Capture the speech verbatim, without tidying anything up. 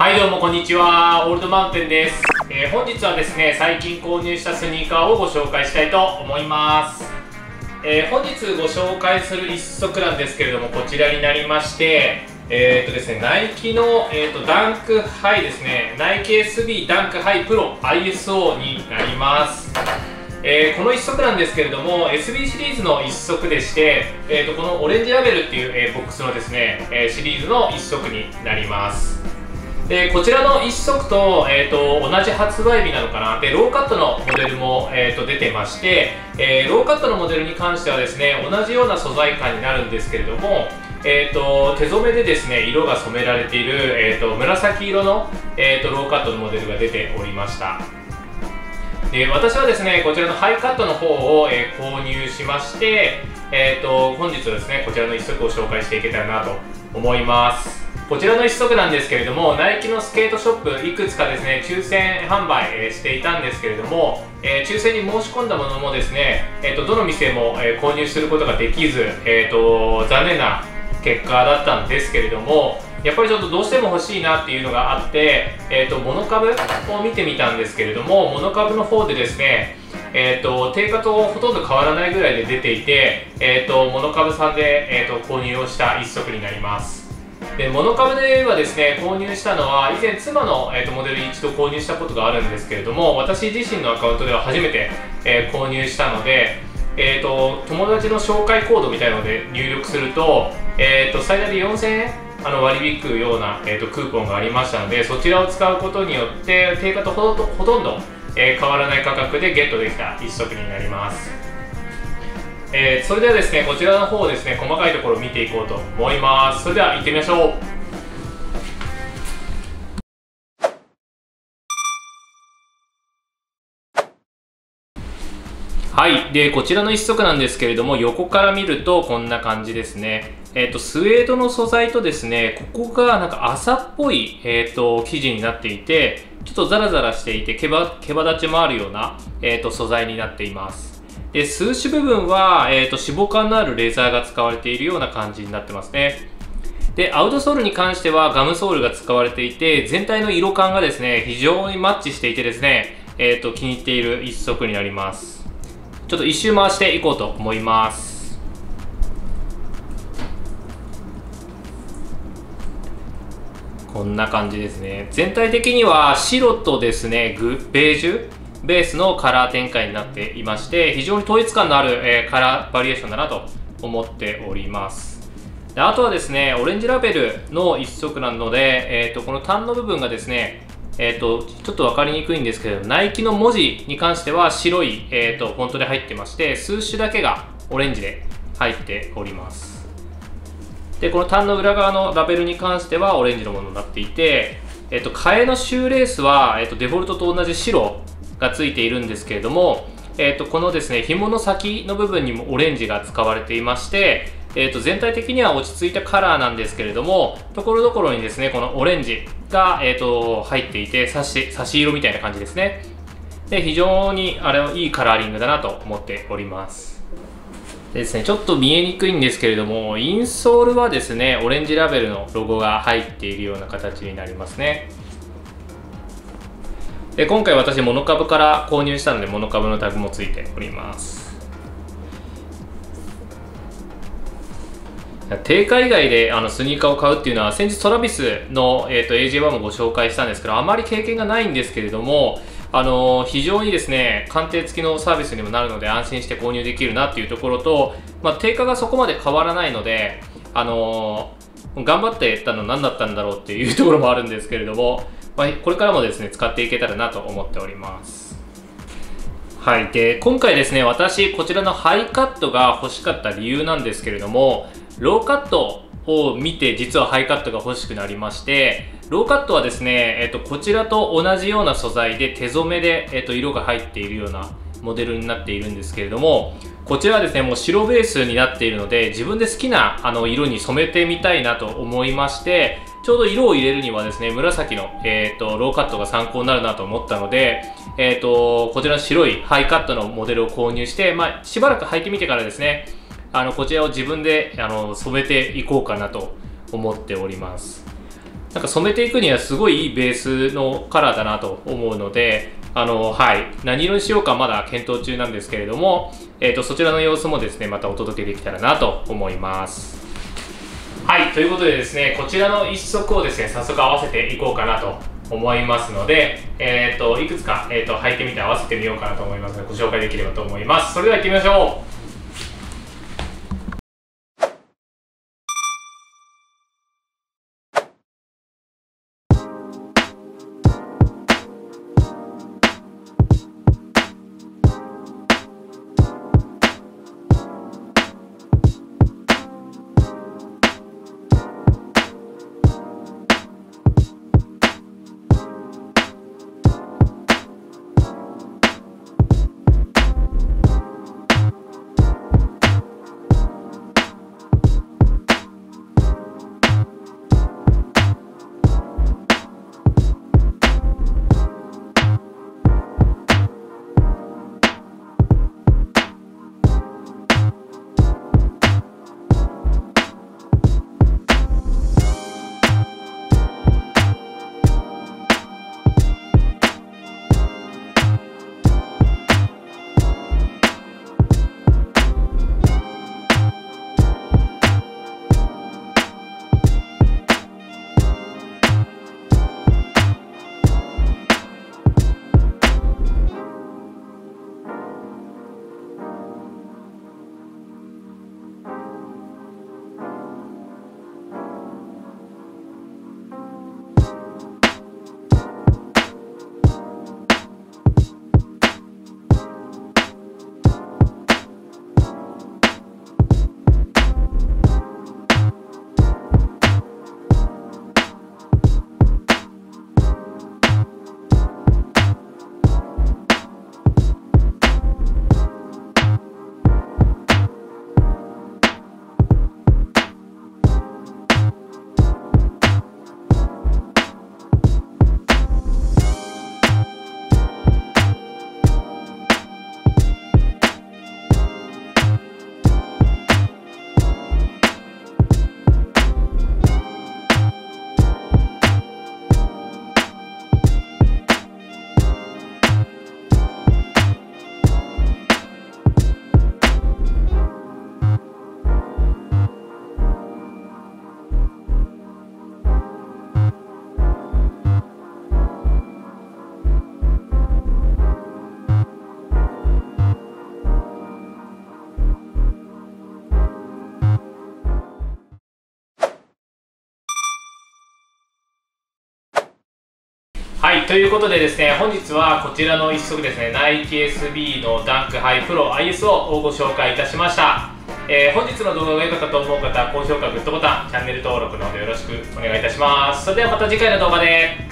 はいどうもこんにちは、オールドマウンテンです。えー、本日はですね、最近購入したスニーカーをご紹介したいと思います。えー、本日ご紹介する一足なんですけれども、こちらになりまして、えーとですね、ナイキの、えーとダンクハイですね、ナイキ エスビー ダンクハイプロ アイエスオー になります。えー、この一足なんですけれども エスビー シリーズの一足でして、えー、とこのオレンジラベルっていう、えー、ボックスのですね、えー、シリーズの一足になります。でこちらの一足と、えー、と同じ発売日なのかな。でローカットのモデルも、えー、と出てまして、えー、ローカットのモデルに関してはですね同じような素材感になるんですけれども、えー、と手染めでですね色が染められている、えー、と紫色の、えー、とローカットのモデルが出ておりました。で私はですねこちらのハイカットの方を、えー、購入しまして、えー、と本日はですねこちらの一足を紹介していけたらなと思います。こちらの一足なんですけれども、ナイキのスケートショップいくつかですね抽選販売、えー、していたんですけれども、えー、抽選に申し込んだものもですね、えー、とどの店も、えー、購入することができず、えー、と残念な結果だったんですけれども、やっぱりちょっとどうしても欲しいなっていうのがあって、えー、とモノ株を見てみたんですけれども、モノ株の方でですね、えー、と定価とほとんど変わらないぐらいで出ていて、えー、とモノ株さんで、えー、と購入をした一足になります。でモノ株ではですね購入したのは以前妻の、えー、とモデル一度購入したことがあるんですけれども、私自身のアカウントでは初めて、えー、購入したので、えー、と友達の紹介コードみたいなので入力すると、えー、と最大でよんせんえんあの割引くような、えー、とクーポンがありましたので、そちらを使うことによって定価とほとほとんど、えー、変わらない価格でゲットできた一足になります。えー、それではですねこちらの方をですね細かいところを見ていこうと思います。それでは行ってみましょう。はい、でこちらの一足なんですけれども、横から見るとこんな感じですね。えーと、スウェードの素材とですね、ここがなんか麻っぽい、えーと生地になっていて、ちょっとザラザラしていて毛羽毛羽立ちもあるような、えーと素材になっています。で数種部分は、えーと脂肪感のあるレザーが使われているような感じになってますね。でアウトソールに関してはガムソールが使われていて、全体の色感がですね非常にマッチしていてですね、えーと気に入っている一足になります。ちょっと一周回していこうと思います。こんな感じですね。全体的には白とですねグベージュベースのカラー展開になっていまして、非常に統一感のある、えー、カラーバリエーションだなと思っております。であとはですねオレンジラベルの一足なので、えー、とこのタンの部分がですねえー、とちょっと分かりにくいんですけど、ナイキの文字に関しては白い、えー、とフォントで入ってまして、数種だけがオレンジで入っております。でこのタンの裏側のラベルに関してはオレンジのものになっていて、えー、と替えのシューレースは、えー、とデフォルトと同じ白がついているんですけれども、えー、とこのですね紐の先の部分にもオレンジが使われていまして、えー、と全体的には落ち着いたカラーなんですけれども、ところどころにですねこのオレンジが、えー、と入っていて、差し差し色みたいな感じですね。で非常にあれはいいカラーリングだなと思っております。でですねちょっと見えにくいんですけれども、インソールはですねオレンジラベルのロゴが入っているような形になりますね。で今回私モノ株から購入したので、モノ株のタグもついております。定価以外であのスニーカーを買うっていうのは、先日トラビスの、えー、と エージェーワン もご紹介したんですけど、あまり経験がないんですけれども、あのー、非常にですね鑑定付きのサービスにもなるので安心して購入できるなっていうところと、まあ、定価がそこまで変わらないので、あのー、頑張ってやったの何だったんだろうっていうところもあるんですけれども、まあ、これからもですね使っていけたらなと思っております。はい、で今回ですね私こちらのハイカットが欲しかった理由なんですけれども、ローカットを見て実はハイカットが欲しくなりまして、ローカットはですね、えっと、こちらと同じような素材で手染めで、えっと、色が入っているようなモデルになっているんですけれども、こちらはですねもう白ベースになっているので、自分で好きなあの色に染めてみたいなと思いまして、ちょうど色を入れるにはですね紫の、えー、とローカットが参考になるなと思ったので、えー、とこちらの白いハイカットのモデルを購入して、まあ、しばらく履いてみてからですねあのこちらを自分であの染めていこうかなと思っております。 なんか染めていくにはすごいいいベースのカラーだなと思うので、あのはい何色にしようかまだ検討中なんですけれども、えーとそちらの様子もですねまたお届けできたらなと思います。はい、ということでですね、こちらの一足をですね早速合わせていこうかなと思いますので、えー、といくつか、えー、と履いてみて合わせてみようかなと思いますので、ご紹介できればと思います。それでは行ってみましょう。はい、ということでですね、本日はこちらの一足ですね、ナイキ エスビー のダンクハイプロ アイエス をご紹介いたしました。えー、本日の動画が良かったと思う方は高評価、グッドボタン、チャンネル登録の方よろしくお願いいたします。それではまた次回の動画で。